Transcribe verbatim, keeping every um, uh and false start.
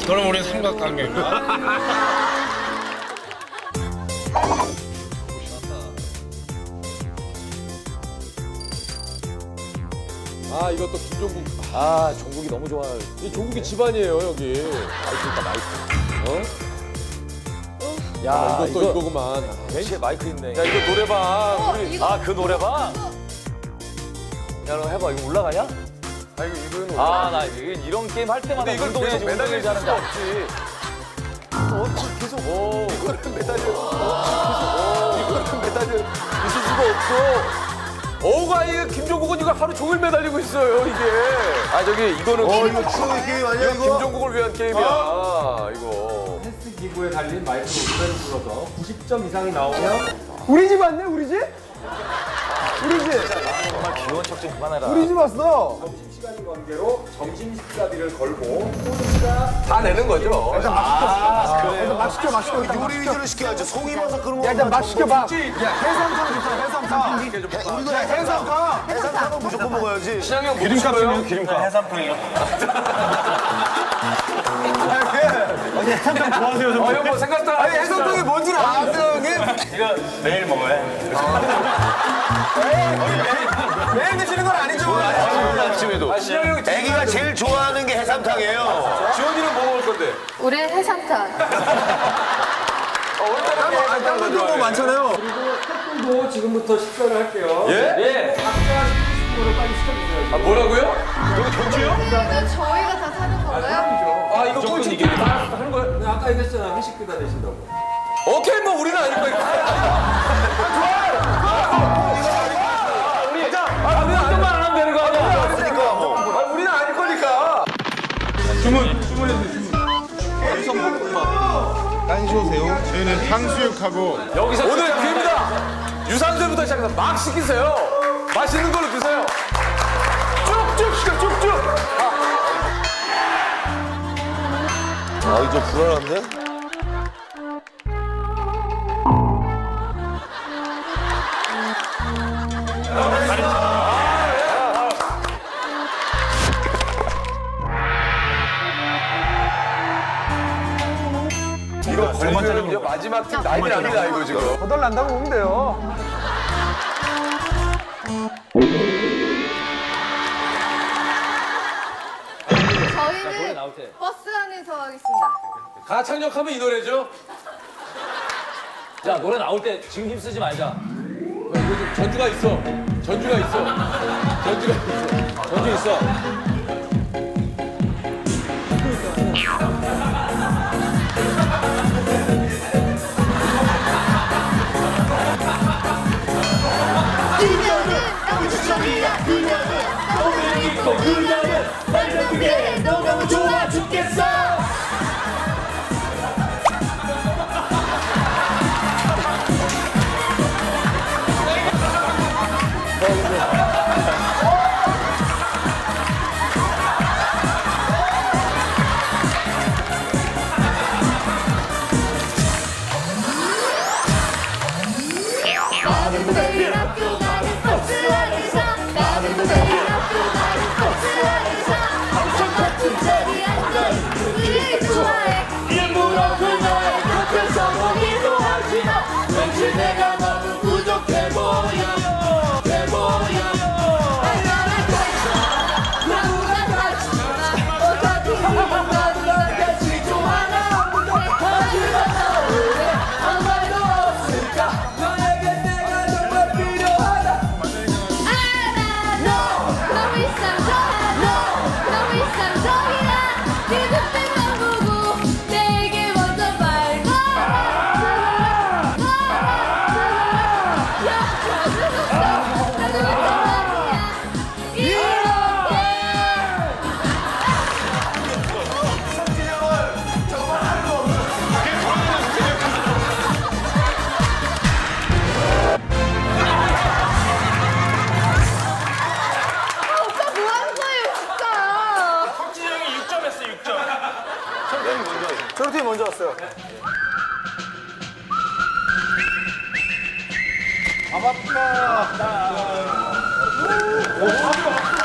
그럼 우리 삼각관계인가? 아 이것도 김종국. 아 종국이 너무 좋아. 이 종국이 집안이에요 여기. 마이크 있다 마이크. 어? 야 아, 이것도 이거, 이거구만. 벤치에 마이크 있네. 야 이거 노래방. 어, 우리. 이거- 아 그 노래방? 야 너 해봐 이거 올라가냐? 아 이거 이거는. 아 나 이런 게임 할 때마다 근데 이걸 운동해야지 계속 매달릴 운동해야지 하는데 수가 없지. 어떻게 계속. 오. 이거는 매달려. 어, 계속. 오. 이거는 매달려. 있을 수가 없어. 어우가 이거 김종국은 이거 하루 종일 매달리고 있어요 이게. 아 저기 이거는. 어, 이거 추억의 게임 아니야, 이거? 김종국을 위한 게임이야. 어? 이거. 헬스 기구에 달린 마이크로 노래를 불러서 구십 점 이상이 나오면 우리 집 왔네 우리 집? 우리 집! 정말 귀여운 척 좀 그만해라. 우리 집 왔어! 점심시간인 관계로 점심 식사비를 걸고 소득가 다 내는 거죠. 아 그래요? 막 시켜 막 시켜 요리 위주로 시켜야죠. 송이버섯 그런 거. 야 일단 막 시켜 막 야 해삼탕 좋잖아 해삼탕 우리도 해삼탕. 해삼탕은 무조건 먹어야지. 시장이 형 기름값이요? 기름값. 해삼탕이요. 해삼탕 좋아하세요 아, 형 뭐 생각도 안 아니 해삼탕이 뭔지는 아세요 형님? 이거 매일 먹어요. 매일 드시는 건 아니죠? 아침에도. 아, 시장이 형이 애기가 제일 좋아하는 게 해삼탕이에요. 지원이는 뭐 먹을 건데? 우리 해삼탕. 어, 오늘따라 딴분도 뭐 많잖아요 그리고 태권도 지금부터 식사를 할게요. 예? 예. 각자 시키고 싶은 거를 빨리 시켜주세요. 아, 뭐라고요? 이거 저희가 다 사는 건가요? 아, 이거 꼴찌 게임 다 하는 거야? 네, 아까 얘기했잖아. 회식비 다 내신다고. 오케이, 뭐 우리는 아니까 이거. 우리 아, 우리는 아니만 안 하면 되는 거 아니야? 그러니까 뭐. 아, 우리는 아닐 거니까. 깐쇼새우 저희는 탕수육하고 여기서 오늘 기회입니다. 유산슬부터 시작해서 막 시키세요. 맛있는 걸로 드세요. 쭉쭉 시켜, 쭉쭉. 아, 이거 좀 불안한데? 이거 걸리면 이제 마지막 팀 난리 납니다, 이거 지금. 거덜난다고 보면 돼요 저희는 버스 안에서 하겠습니다. 가창력하면 이 노래죠. 야 노래 나올 때 지금 힘쓰지 말자. 요즘 전주가 있어. 전주가 있어. 전주가 있어. 전주 있어. 그녀는 너무 추천이야. 그녀는 너무 예뻐. 그녀는 말도 그게 너무 좋아 죽겠어. 나는 매일 학교 가는 버스 안에서 나는 매일 학교 가는 버스 안에서 엄청 같은 자리 앉아 그를 좋아해 일부러 그녀의 곁에 서보기도 하지만 왠지 내가 너무 부족해 보여 해 보여 얼마나 가있어 나보다 가있어 어차피 나도 널 같이 좋아하나 없는데 하지만 너 왜 아무 말도 없을까 너에게 내가 정말 필요하다 알아 너 너무 이상적이야 너 너무 이상적이야 네 눈빛만 보고 내게 먼저 말고 야 어쩔 수 없어 나도 마찬가지야 이렇게 아, 오빠 뭐 하는 거예요, 진짜? 석진이 형이 육 점 했어, 육 점. 저희 팀이 먼저 왔어요 아 맞다